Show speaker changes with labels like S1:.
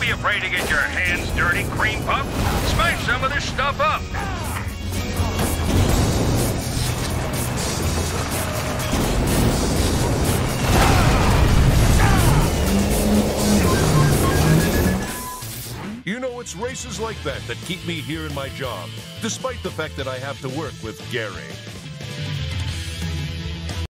S1: be afraid to get your hands dirty, Cream Puff. Smash some of this stuff up.
S2: You know, it's races like that that keep me here in my job, despite the fact that I have to work with Gary.